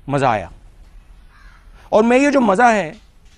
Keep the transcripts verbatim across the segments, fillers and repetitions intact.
मज़ा आया। और मैं ये जो मज़ा है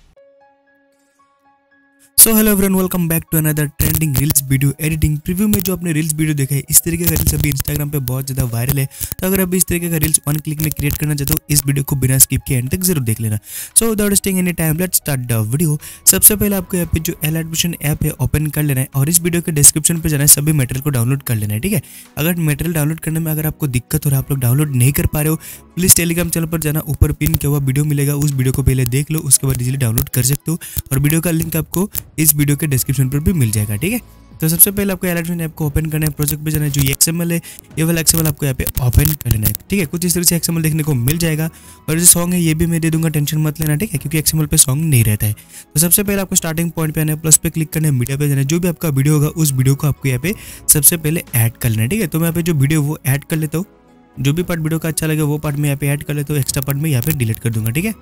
so hello everyone, welcome back to another trending reels video editing preview में जो आपने रील्स वीडियो देखा है, इस तरीके का रील्स अभी इंस्टाग्राम पे बहुत ज़्यादा वायरल है। तो अगर आप इस तरीके का रील्स वन क्लिक में क्रिएट करना चाहते हो, इस वीडियो को बिना स्किप किए एंड तक जरूर देख लेना। So without wasting any time let's start the video. सबसे पहले आपको यहाँ पे जो एल एडमिशन ऐप है ओपन कर लेना है और इस वीडियो के डिस्क्रिप्शन पे जाना है, सभी मटेरियल को डाउनलोड कर लेना है। ठीक है, अगर मटेरियल डाउनलोड करने में अगर आपको दिक्कत हो रहा है, आप लोग डाउनलोड नहीं कर पा रहे हो, प्लीज़ टेलीग्राम चैनल पर जाना, ऊपर पिन किया हुआ वीडियो मिलेगा, उस वीडियो को पहले देख लो, उसके बाद इजीली डाउनलोड कर सकते हो और वीडियो का लिंक आपको इस वीडियो के डिस्क्रिप्शन पर भी मिल जाएगा। ठीक है, तो सबसे पहले आपको एल ऐप को ओपन करना है, प्रोजेक्ट पे जाना है, जो एक्सएमएल है ये वाला एक्सएमएल आपको यहाँ पे ओपन कर लेना है। ठीक है, कुछ इस तरह से एक्सएमएल देखने को मिल जाएगा और जो सॉन्ग है ये भी मैं दे दूंगा, टेंशन मत लेना। ठीक है, क्योंकि एक्सएमएल पे सॉन्ग नहीं रहता है। तो सबसे पहले आपको स्टार्टिंग पॉइंट पे आना है, प्लस पे क्लिक करना है, मीडिया पे जाना है, जो भी आपका वीडियो होगा उस वीडियो को आपको यहाँ पे सबसे पहले ऐड कर लेना है। ठीक है, तो मैं यहाँ पे जो वीडियो वो ऐड कर लेता हूँ, जो भी पार्ट वीडियो का अच्छा लगे वो पार्ट में यहाँ पे ऐड कर लेता हूँ, एक्स्ट्रा पार्ट में यहाँ पे डिलीट कर दूंगा। ठीक है,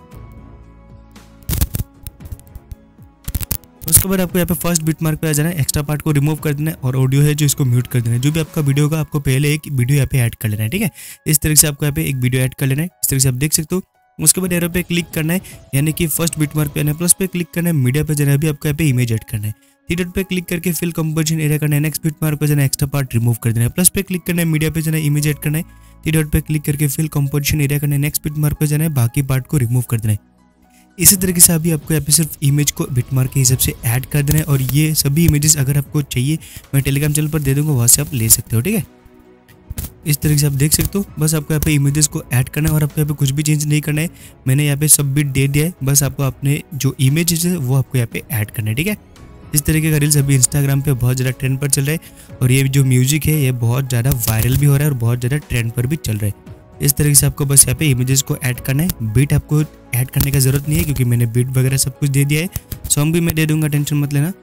उसके बाद आपको यहाँ पे फर्स्ट बिट मार्क पे आ जाना है, एक्स्ट्रा पार्ट को रिमूव कर देना है और ऑडियो है जो इसको म्यूट कर देना है। जो भी आपका वीडियो होगा आपको पहले एक वीडियो यहाँ पे ऐड कर लेना है। ठीक है, इस तरीके से आपको यहाँ पे एक वीडियो ऐड कर लेना है, इस तरह से आप देख सकते हो। उसके बाद एरो पे क्लिक करना है, यानी कि फर्स्ट बिट मार्क पे आना है, प्लस पे क्लिक करना है, मीडिया पे जाना है, अभी आपको यहाँ पे इमेज ऐड करना है, थ्री डॉट पे क्लिक करके फिल कंपोजिशन एरिया करना है, नेक्स्ट बिट मार्क पे जाना है, एक्स्ट्रा पार्ट रिमूव कर देना है, प्लस पे क्लिक करना है, मीडिया पे जाना है, इमेज ऐड करना है, थ्री डॉट पे क्लिक करके फिल कंपोजिशन एरिया करना है, नेक्स्ट बिट मार्क पे जाना है, बाकी पार्ट को रिमूव कर देना है। इसी तरीके से अभी आपको यहाँ पे सिर्फ इमेज को बिटमार्क के हिसाब से ऐड कर देना है और ये सभी इमेजेस अगर आपको चाहिए मैं टेलीग्राम चैनल पर दे दूंगा, वहाँ से आप ले सकते हो। ठीक है, इस तरीके से आप देख सकते हो। बस आपको यहाँ पे इमेजेस को ऐड करना है और आपको यहाँ पे कुछ भी चेंज नहीं करना है, मैंने यहाँ पे सब बिट दे दिया है, बस आपको अपने जो इमेजेस है वो आपको यहाँ पे ऐड करना है। ठीक है, इस तरीके का रील्स अभी इंस्टाग्राम पे बहुत ज़्यादा ट्रेंड पर चल रहा है और ये जो म्यूजिक है ये बहुत ज़्यादा वायरल भी हो रहा है और बहुत ज़्यादा ट्रेंड पर भी चल रहा है। इस तरीके से आपको बस यहाँ पे इमेजेस को ऐड करना है, बीट आपको ऐड करने का जरूरत नहीं है क्योंकि मैंने बीट वगैरह सब कुछ दे दिया है, सॉन्ग भी मैं दे दूंगा, टेंशन मत लेना।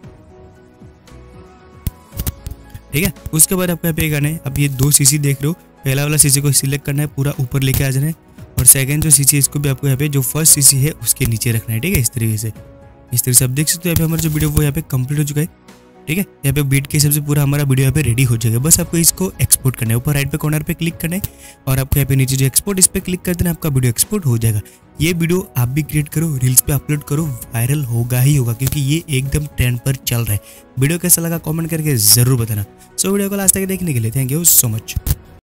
ठीक है, उसके बाद आपको यहाँ पे करना है, अब ये दो सीसी देख रहे हो, पहला वाला सीसी को सिलेक्ट करना है, पूरा ऊपर लेके आ जाना है और सेकंड जो सीसी है इसको भी आपको यहाँ पे जो फर्स्ट सीसी है उसके नीचे रखना है। ठीक है, इस तरीके से इस तरीके से आप देख सकते हो यहाँ पे हमारा जो वीडियो वो यहाँ पे कंप्लीट हो चुका है। ठीक है, यहाँ पे बीट के हिसाब से पूरा हमारा वीडियो यहाँ पे रेडी हो जाएगा। बस आपको इसको एक्सपोर्ट करना है, ऊपर राइट पे कॉर्नर पे क्लिक करना है और आपको यहाँ पे नीचे जो एक्सपोर्ट इस पे क्लिक कर देना, आपका वीडियो एक्सपोर्ट हो जाएगा। ये वीडियो आप भी क्रिएट करो, रील्स पे अपलोड करो, वायरल होगा ही होगा क्योंकि ये एकदम ट्रेंड पर चल रहा है। वीडियो कैसा लगा कॉमेंट करके जरूर बताना। सो वीडियो को लास्ट तक देखने के लिए थैंक यू सो मच।